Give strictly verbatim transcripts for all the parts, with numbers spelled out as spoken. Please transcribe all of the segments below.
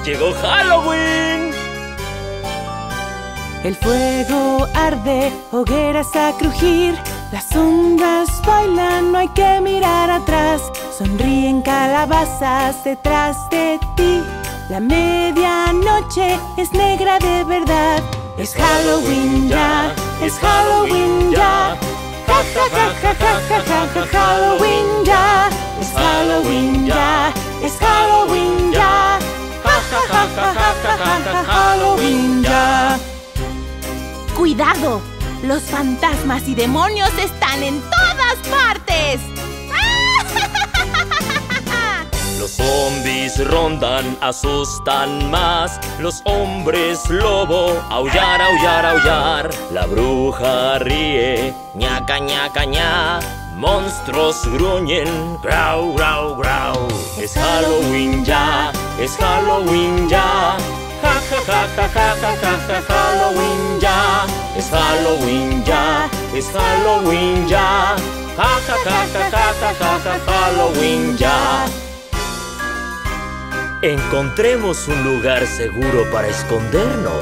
¡Llegó Halloween! El fuego arde, hogueras a crujir. Las sombras bailan, no hay que mirar atrás. Sonríen calabazas detrás de ti. La medianoche es negra de verdad. Es Halloween ya, es Halloween ya. Ja, ja, ja, ja, ja, ja, ja, ja, Halloween ya. Es Halloween ya, es Halloween ya. Ja, ja, ja, ja, ja, ja, ja, ja, Halloween ya. ¡Cuidado! Los fantasmas y demonios están en todas partes. Los zombies rondan, asustan más. Los hombres lobo, aullar, aullar, aullar. La bruja ríe, ñaca, ñaca, ña. Monstruos gruñen, grau, grau, grau. Es Halloween ya, es Halloween ya. Ja, ja, ja, ja, ja, ja, ja, ja, Halloween ya. Es Halloween ya, es Halloween ya. Ja, ja, ja, ja, ja, ja, ja, ja, Halloween ya. Encontremos un lugar seguro para escondernos.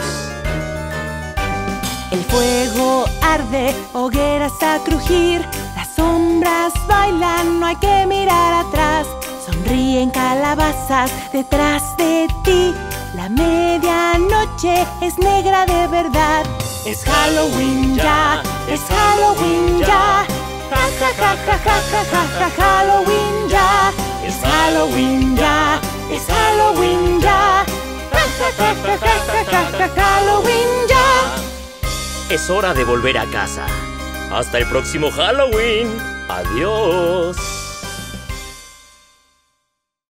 El fuego arde, hogueras a crujir. Las sombras bailan, no hay que mirar atrás. Sonríen calabazas detrás de ti. La medianoche es negra de verdad. Es Halloween ya, es Halloween ya. Ja, ja, ja, ja, ja, ja, ja, ja, Halloween ya. Es Halloween ya, es Halloween ya. Ja, ja, ja, ja, ja, ja, ja, Halloween ya. Es hora de volver a casa. Hasta el próximo Halloween. Adiós.